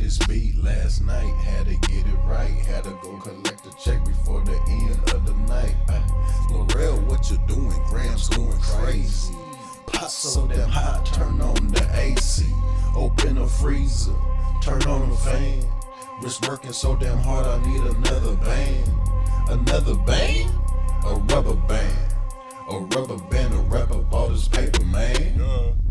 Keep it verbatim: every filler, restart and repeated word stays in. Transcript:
this beat last night, had to get it right, had to go collect a check before the end of the night. LARELL, what you doing? Grams going crazy. Pot so damn hot, turn on the A C. Open the freezer, turn on the fan. Wrist working so damn hard, I need another band. Another band? A rubber band. A rubber band, a rapper bought his paper, man.